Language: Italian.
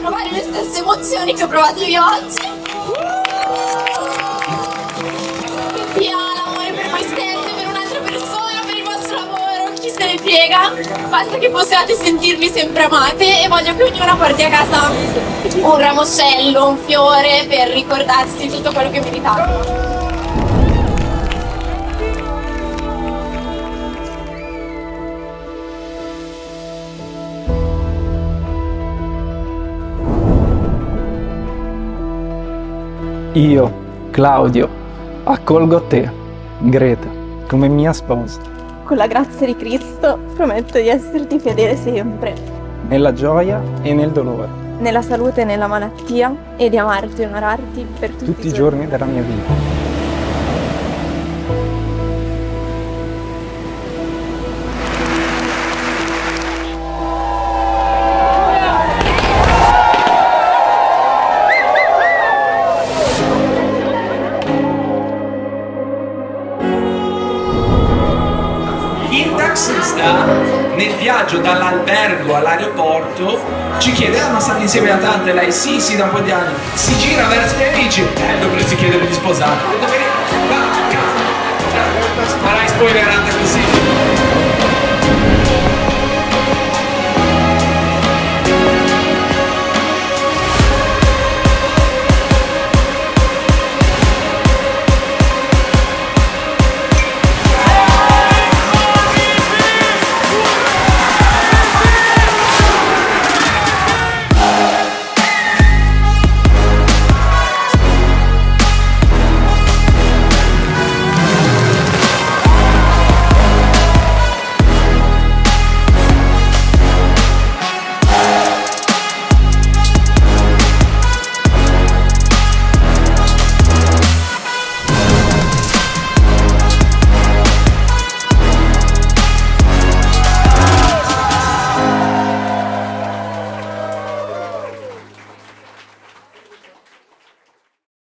provare le stesse emozioni che ho provato io oggi. Che sia l'amore per voi stessi, per un'altra persona, per il vostro lavoro, chi se ne frega. Basta che possiate sentirvi sempre amate e voglio che ognuno porti a casa un ramoscello, un fiore per ricordarsi tutto quello che meritate. Io, Claudio, accolgo te, Greta, come mia sposa. Con la grazia di Cristo prometto di esserti fedele sempre, Nella gioia e nel dolore, nella salute e nella malattia, e di amarti e onorarti per tutti i giorni della mia vita. Il taxista nel viaggio dall'albergo all'aeroporto ci chiede: ma state insieme da tante? Lei sì, da un po' di anni. Si gira verso i miei amici: dovresti chiedere di sposare. Ma rai spoilerata così.